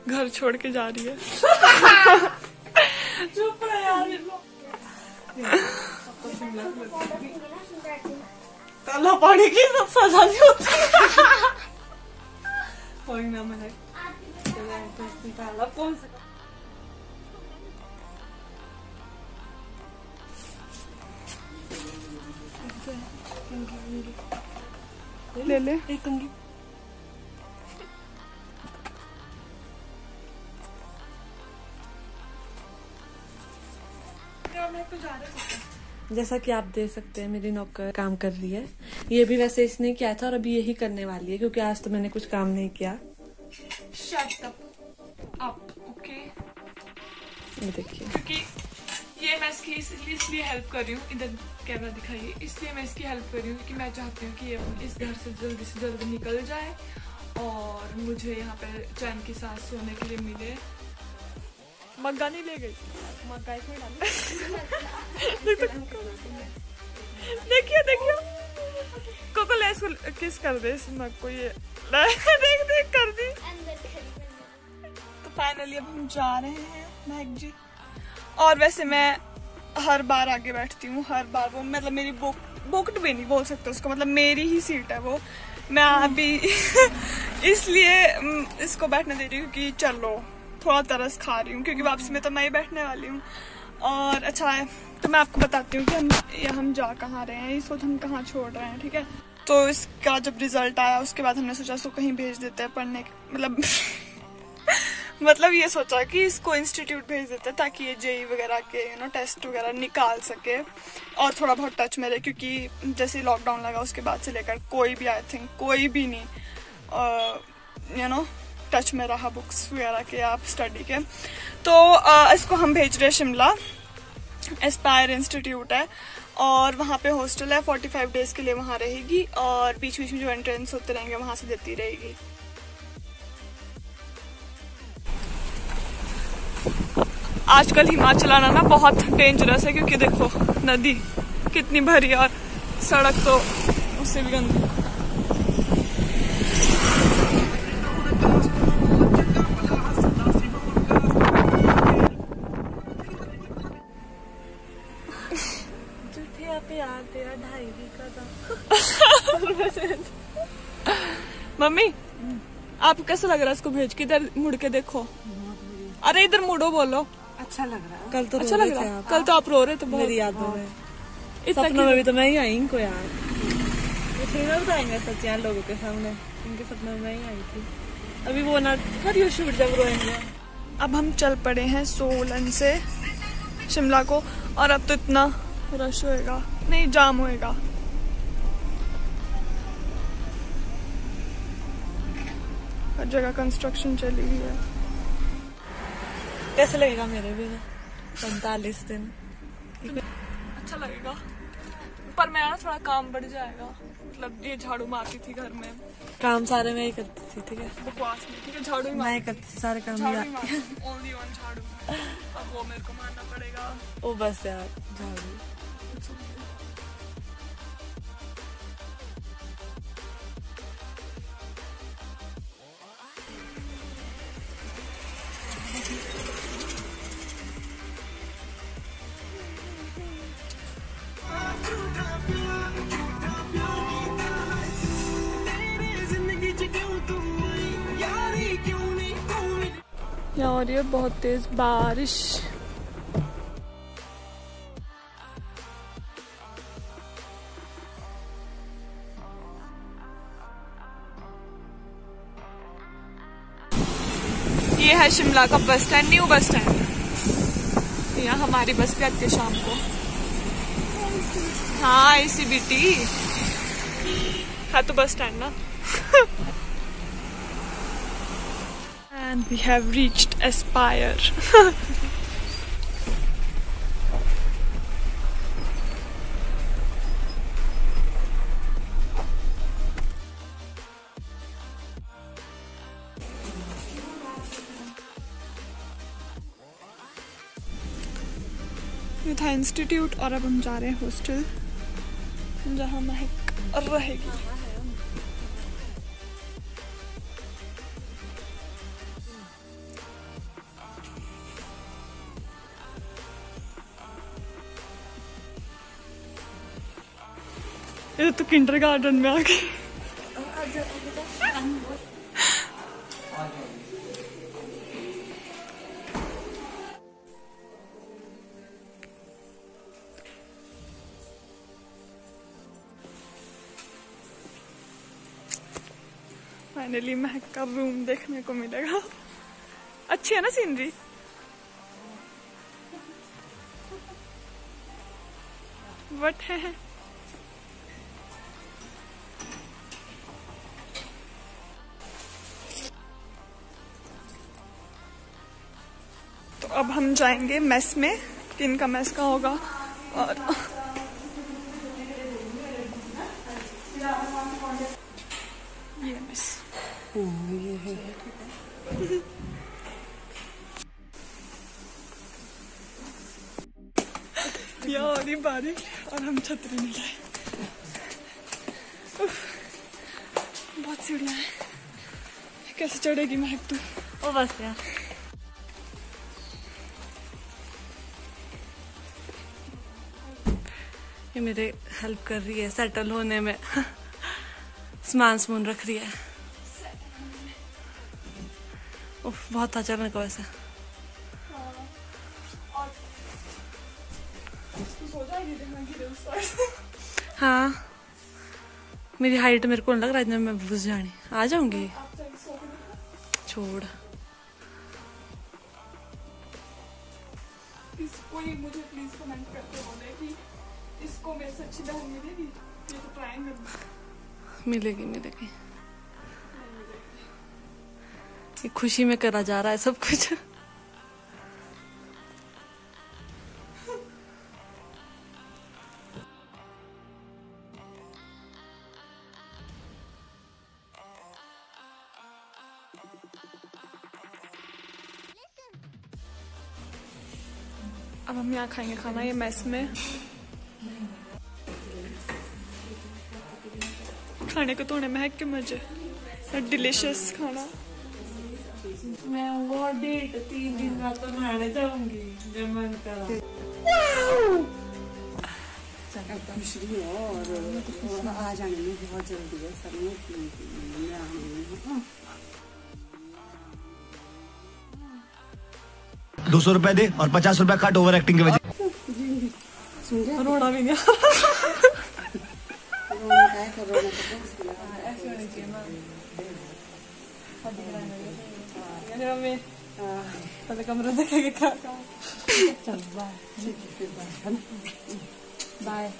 घर छोड़ के जा रही है। चुप रहे यार। काला पानी की सब सजा नहीं होती। कोई ना मैं काला कौन सा ले ले एक कंगी। जैसा कि आप देख सकते हैं मेरी नौकर काम कर रही है। ये भी वैसे इसने किया था और अभी यही करने वाली है क्योंकि आज तो मैंने कुछ काम नहीं किया। Shut up, okay? ये देखिए क्योंकि ये मैं इसकी इसलिए हेल्प कर रही हूँ। इधर कैमरा दिखाइए। इसलिए मैं इसकी हेल्प कर रही हूँ कि मैं चाहती हूँ कि ये इस घर से जल्दी निकल जाए और मुझे यहाँ पे चैन की सांस सोने के लिए मिले। मग्गा नहीं ले गई। मग्गा इसमें देखिए देखिए कोको लेस किस कर दे इस मग को। ये देख देख कर दी। तो फाइनली अब हम जा रहे हैं महक जी। और वैसे मैं हर बार आगे बैठती हूँ, हर बार वो मतलब मेरी बुकड भी नहीं बोल सकते उसको, मतलब मेरी ही सीट है वो। मैं अभी इसलिए इसको बैठने दे रही हूँ कि चलो थोड़ा तरस खा रही हूँ क्योंकि वापसी में तो मैं ही बैठने वाली हूँ। और अच्छा है तो मैं आपको बताती हूँ कि हम जा कहाँ रहे हैं, इस वक्त हम कहाँ छोड़ रहे हैं, ठीक है। तो इसका जब रिजल्ट आया उसके बाद हमने सोचा इसको कहीं भेज देते हैं पढ़ने मतलब मतलब ये सोचा कि इसको इंस्टीट्यूट भेज देते हैं ताकि ये जेई वगैरह के टेस्ट वगैरह निकाल सके और थोड़ा बहुत टच में रहे क्योंकि जैसे लॉकडाउन लगा उसके बाद से लेकर कोई भी आई थिंक कोई भी नहीं टच में रहा बुक्स वगैरह के आप स्टडी के। तो इसको हम भेज रहे शिमला। एस्पायर इंस्टीट्यूट है और वहाँ पे हॉस्टल है। 45 डेज के लिए वहाँ रहेगी और बीच बीच में जो एंट्रेंस होते रहेंगे वहाँ से देती रहेगी। आजकल हिमाचल आना ना बहुत डेंजरस है क्योंकि देखो नदी कितनी भरी और सड़क तो उससे भी गंदी। तेरा 2.5 का मम्मी आपको कैसा लग रहा है इसको भेज के? इधर मुड़ के देखो। अरे इधर मुड़ो बोलो। अच्छा लग रहा है। कल तो अच्छा लग रहा है। कल तो आप रो रहे थे बहुत। मेरी यादों में सपनों में भी तो मैं ही आई इनको यार। ये फिर बताएंगे सच यार लोगों के सामने। इनके सपनों में मैं ही आई थी। अभी वो ना कर शूट जब रोएंगे। अब हम चल पड़े हैं सोलन से शिमला को और अब तो इतना रश होएगा, नहीं जाम होएगा। हर जगह कंस्ट्रक्शन चली हुई है। कैसे लगेगा मेरे भी 45 दिन? अच्छा लगेगा पर मेरा थोड़ा काम बढ़ जाएगा। मतलब ये झाड़ू मारती थी घर में, काम सारे मैं ही करती थी, ठीक है बकवास नहीं, ठीक है झाड़ू ही मैं करती थी सारे काम। ओनली वन झाड़ू। अब वो मेरे को मारना पड़ेगा। ओ बस यार झाड़ू। यहाँ हो रही है बहुत तेज बारिश। ये है शिमला का bus stand, new bus stand. यहाँ हमारी बस भी आती है शाम को। हाँ ICBT है तो बस स्टैंड ना। And we have reached Aspire. ये था इंस्टीट्यूट और अब हम जा रहे हैं हॉस्टल जहाँ महक रहेगी। ये तो किंडरगार्टन में आ गई। फाइनली महक का रूम देखने को मिलेगा। अच्छी है ना सीनरी? बट है तो अब हम जाएंगे मेस में। किन का मेस का होगा? और ये मेस ये है। यार ये बारिश और हम छतरी नहीं लाए। बहुत सीढ़ियाँ हैं। कैसे चढ़ेगी महक तू? ओ बस यार। ये मेरे हेल्प कर रही है सेटल होने में। सामान समून रख रही है। उफ, बहुत था चलने को वैसे। हाँ मेरी हाइट मेरे को नहीं लग रहा है मैं घुस जानी। आ जाऊंगी। छोड़। कोई मुझे प्लीज कमेंट करके बोले कि इसको मेरे से अच्छी बहन मिलेगी। ये तो ट्रायंगल मिलेगी मिलेगी। ये खुशी में करा जा रहा है सब कुछ। अब हम यहाँ खाएंगे खाना ये मेस में। खाने को तो उन्हें महक के मजे। डिलीशियस खाना। मैं वो डेट 3 दिन बाद तो नहाने जाऊंगी जब मन करा। खुशी है और आ जाने में बहुत जल्दी है सब में। 200 रुपए दे और 50 रुपए काट ओवर एक्टिंग के वजह। रोना भी नहीं। पहले कमरा देखेंगे क्या? चल बाय।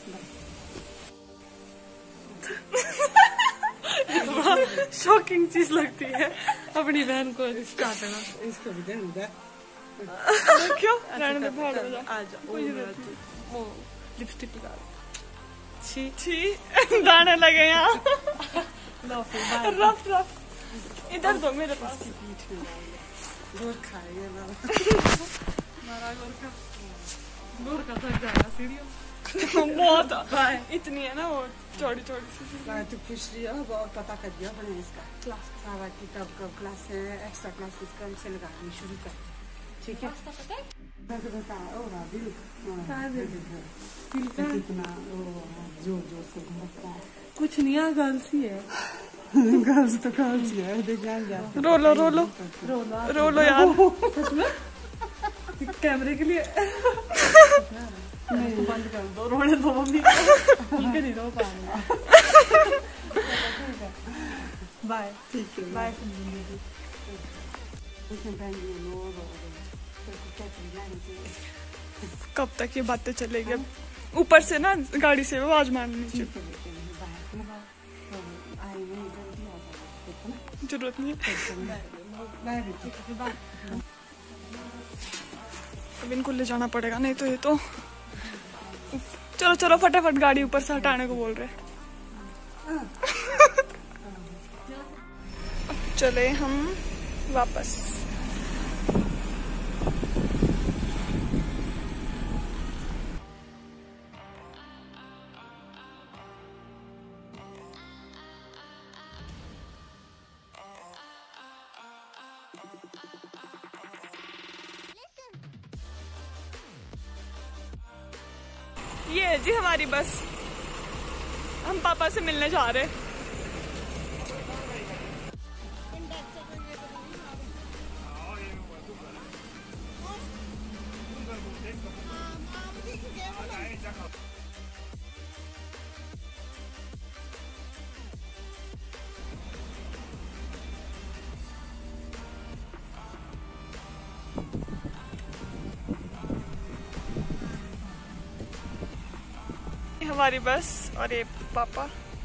शॉकिंग चीज लगती है अपनी बहन को काटना। इसको भी देना क्यों? रहने दे, बाहर हो जा। आ जा। वो लिपस्टिक लगा। छी छी दाने लगे यहाँ। रफ रफ इधर दो मेरे पास। गोरखा है हमारा गोरखा थक जाएगा सीढ़ियों। बहुत इतनी है ना वो चौड़ी चौड़ी सी। तो पूछ रही है अब पता कर दिया मैंने इसका क्लास सारा की कब क्लास है एक्स्ट्रा क्लासेस कम से लगानी शुरू कर। ठीक है कितना जोर जोर से घूमता है। कुछ नहीं है गर्ल्स ही है। गर्ल्स तो गर्ल्स ही है। देख जा रोलो रोलो रोलो यार। सच में कैमरे के लिए नहीं बंद कर दो। रोने दो मम्मी को नहीं रो पाऊंगा। बाय। ठीक है बाय। कब तक ये बातें चलेगी? अब ऊपर से ना गाड़ी से वो आवाज मारनी चाहिए। जरूरत नहीं है। अब इनको ले जाना पड़ेगा नहीं तो ये तो। चलो चलो फटाफट गाड़ी ऊपर से हटाने को बोल रहे। चले हम वापस। ये जी हमारी बस। हम पापा से मिलने जा रहे हैं। हमारी बस और ये पापा।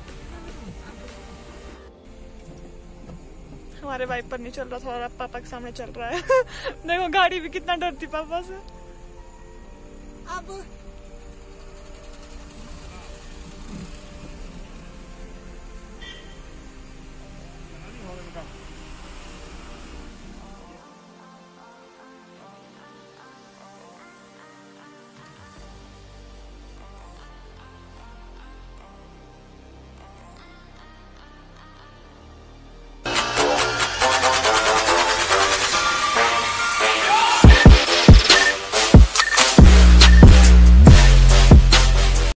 हमारे वाइपर नहीं चल रहा था और पापा के सामने चल रहा है। देखो गाड़ी भी कितना डरती पापा से। अब